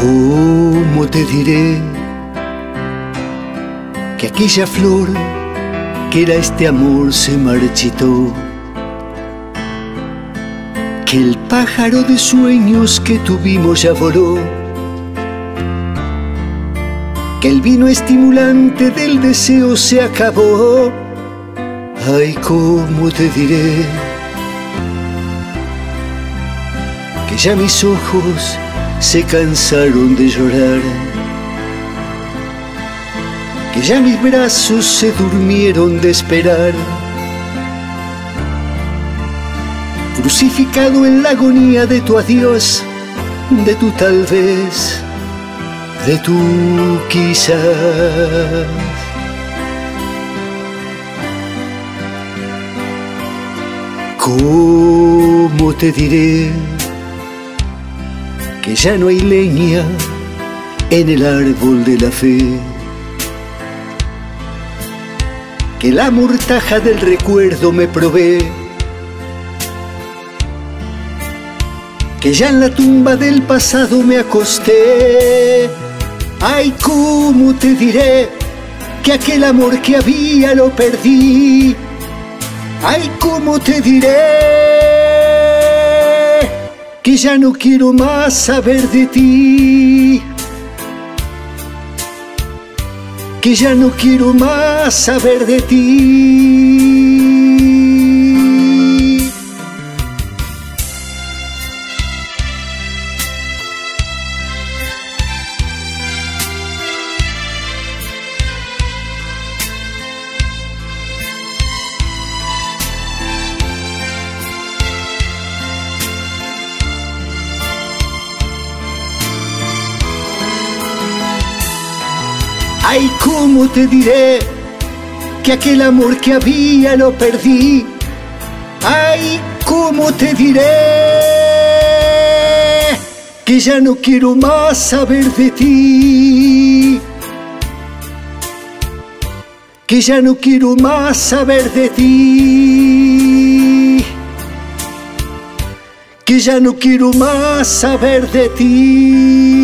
¿Cómo te diré que aquella flor que era este amor se marchitó? Que el pájaro de sueños que tuvimos ya voló, que el vino estimulante del deseo se acabó. Ay, ¿cómo te diré que ya mis ojos se cansaron de llorar? Que ya mis brazos se durmieron de esperar. Crucificado en la agonía de tu adiós, de tu tal vez, de tu quizás. ¿Cómo te diré que ya no hay leña en el árbol de la fe? Que la mortaja del recuerdo me provee, que ya en la tumba del pasado me acosté. Ay, ¿cómo te diré que aquel amor que había lo perdí? Ay, ¿cómo te diré que ya no quiero más saber de ti? Que ya no quiero más saber de ti. Ay, ¿cómo te diré que aquel amor que había lo perdí? Ay, ¿cómo te diré que ya no quiero más saber de ti? Que ya no quiero más saber de ti. Que ya no quiero más saber de ti.